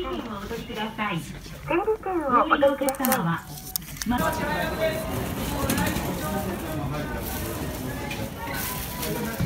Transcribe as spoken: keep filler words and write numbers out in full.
券をお取りください。 整理券をお取りください。 ま間違いなくです。